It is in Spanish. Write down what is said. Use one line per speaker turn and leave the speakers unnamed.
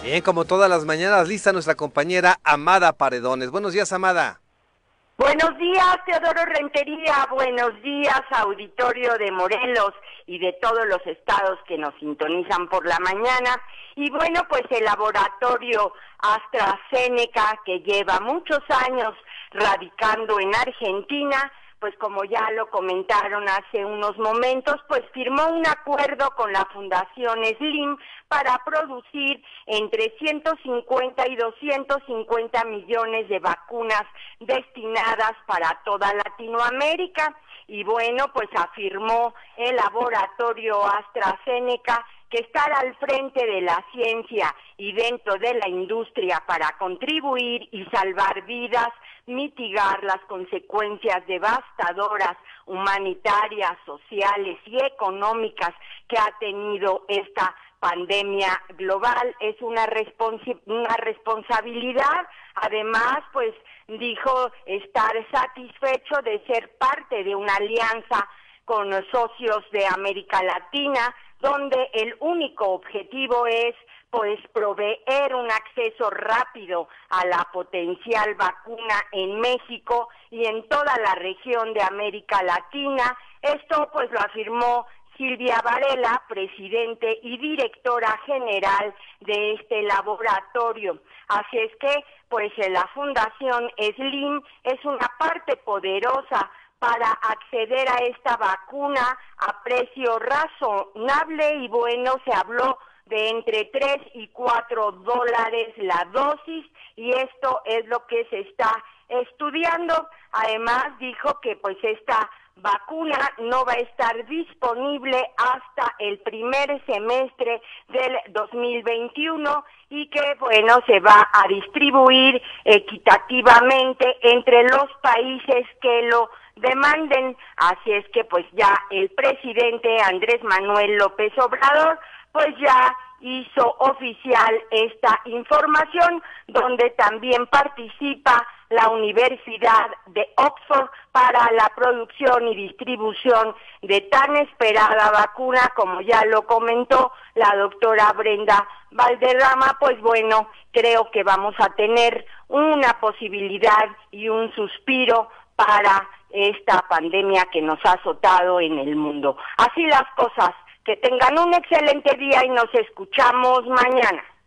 Bien, como todas las mañanas, lista nuestra compañera Amada Paredones. Buenos días, Amada.
Buenos días, Teodoro Rentería, buenos días, auditorio de Morelos y de todos los estados que nos sintonizan por la mañana. Y bueno, pues el laboratorio AstraZeneca, que lleva muchos años radicando en Argentina, pues como ya lo comentaron hace unos momentos, pues firmó un acuerdo con la Fundación Slim para producir entre 150 y 250 millones de vacunas destinadas para toda Latinoamérica. Y bueno, pues afirmó el laboratorio AstraZeneca que estar al frente de la ciencia y dentro de la industria para contribuir y salvar vidas, mitigar las consecuencias devastadoras humanitarias, sociales y económicas que ha tenido esta pandemia global es una responsabilidad. Además, pues dijo estar satisfecho de ser parte de una alianza con los socios de América Latina, donde el único objetivo es pues proveer un acceso rápido a la potencial vacuna en México y en toda la región de América Latina. Esto pues lo afirmó Silvia Varela, presidente y directora general de este laboratorio. Así es que pues la Fundación Slim es una parte poderosa para acceder a esta vacuna a precio razonable y bueno, se habló de entre 3 y 4 dólares la dosis y esto es lo que se está estudiando. Además dijo que pues esta vacuna no va a estar disponible hasta el primer semestre del 2021 y que bueno se va a distribuir equitativamente entre los países que lo demanden. Así es que pues ya el presidente Andrés Manuel López Obrador pues ya hizo oficial esta información, donde también participa la Universidad de Oxford para la producción y distribución de tan esperada vacuna, como ya lo comentó la doctora Brenda Valderrama. Pues bueno, creo que vamos a tener una posibilidad y un suspiro para esta pandemia que nos ha azotado en el mundo. Así las cosas. Que tengan un excelente día y nos escuchamos mañana.